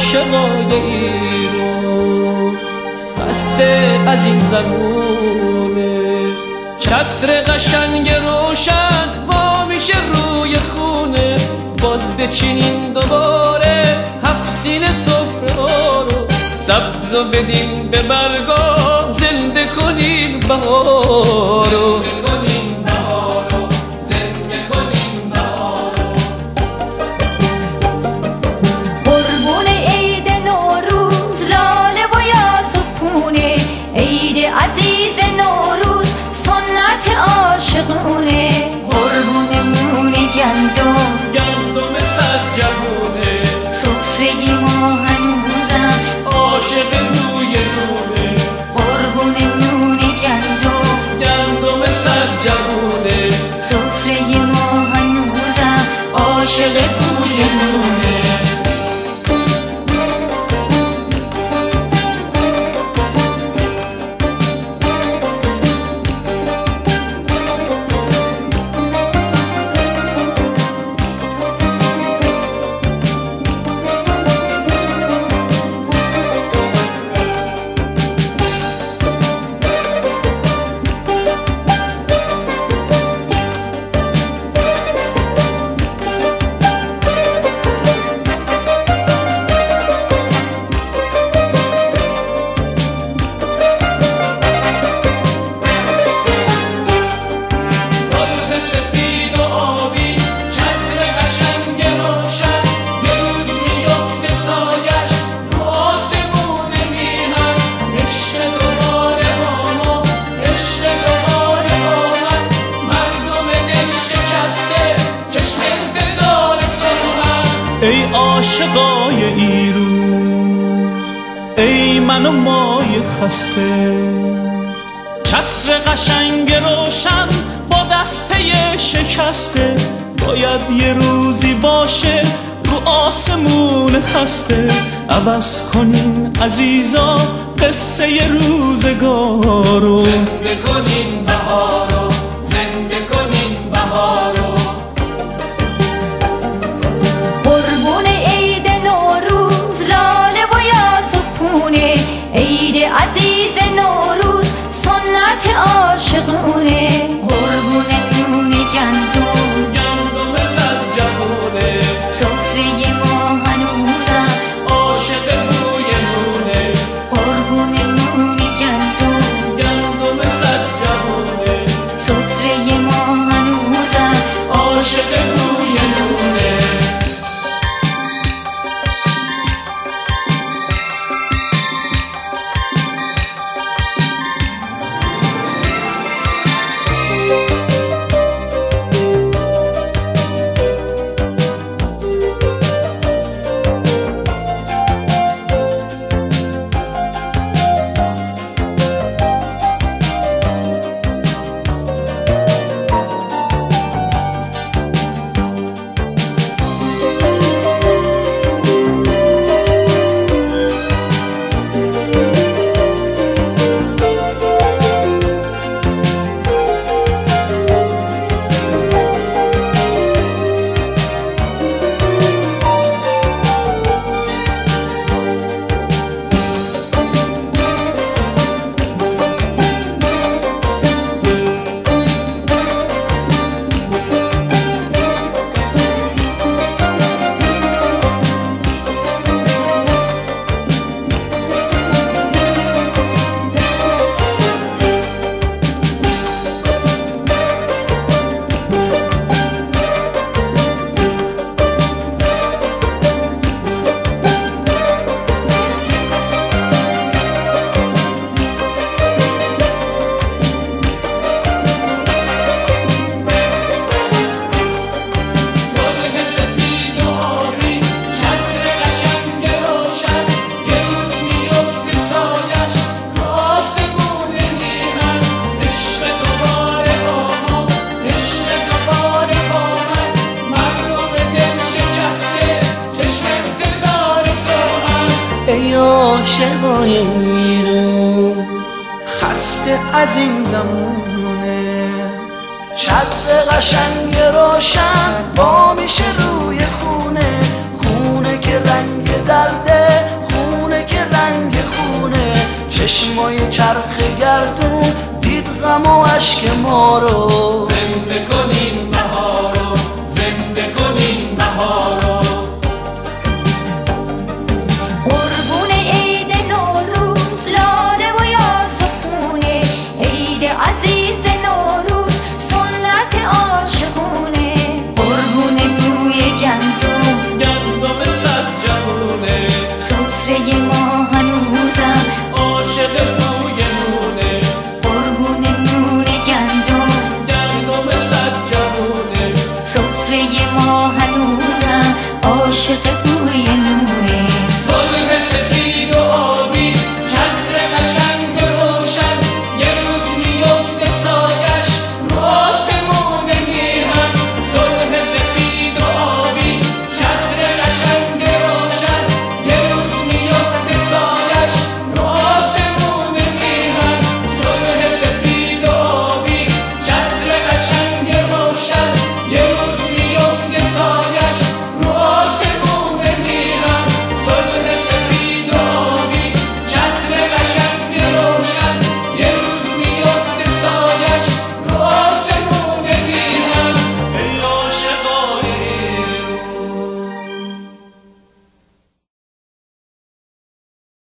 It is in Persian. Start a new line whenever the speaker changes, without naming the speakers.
عاشقای ایران خسته از این زمونه. چتر قشنگ روشن وا میشه روی خونه، باز بچینین دوباره هفت سینه سفره رو، سبز و بدین به برگا زنده کنین بهارو.
قربون عید نوروز لاله و یاس و پونه، عید عزیز نوروز سنت عاشقونه. قربون مون گندم
سرجمونه،
سفره ما هنوزم
عاشق روی نونه.
قربون نون گندم
سرجمونه،
سفره ما هنوزم عاشق روی نونه.
ای عاشقای ایرون، ای من و مای خسته، چتر قشنگ روشن با دسته شکسته، باید یه روزی باشه رو آسمون خسته. عوض کنین عزیزا قصه روزگارو،
زنده کنین بهارو، زنده کنین بهارو.
قربون عید نوروز لاله و یاس و پونه، عید عزیز نوروز سنت عاشقونه. قربون نون گندم
سرجمونه،
سفره ما هنوزم
عاشق روی نونه.
قربون نون گندم
سرجمونه،
سفره ما هنوزم
عاشق روی نونه. ای عاشقای ایرون خسته از این زمونه، چتر قشنگ روشن وا میشه روی خونه، خونه که رنگ درده چشمای چرخ گردون دید غم و عشق ما رو
زنده کن